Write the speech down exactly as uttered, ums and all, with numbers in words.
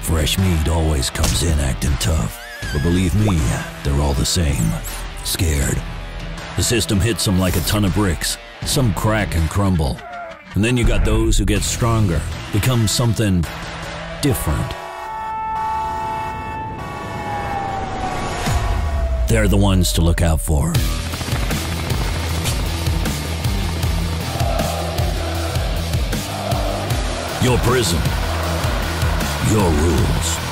Fresh meat always comes in acting tough, but believe me, they're all the same. Scared. The system hits them like a ton of bricks. Some crack and crumble. And then you got those who get stronger, become something different. They're the ones to look out for. Your prison. Your rules.